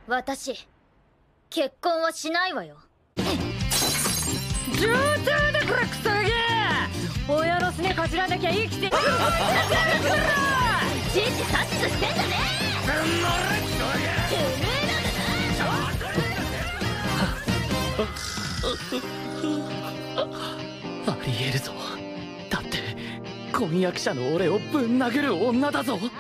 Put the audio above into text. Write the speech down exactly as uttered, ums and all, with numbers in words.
私結婚はしないわよ。 上等だこらクソガキ！親のすねかじらなきゃ生きていく。 じいじ指図してんじゃねえ。てめえなんありえるぞ。だって婚約者の俺をぶん殴る女だぞ。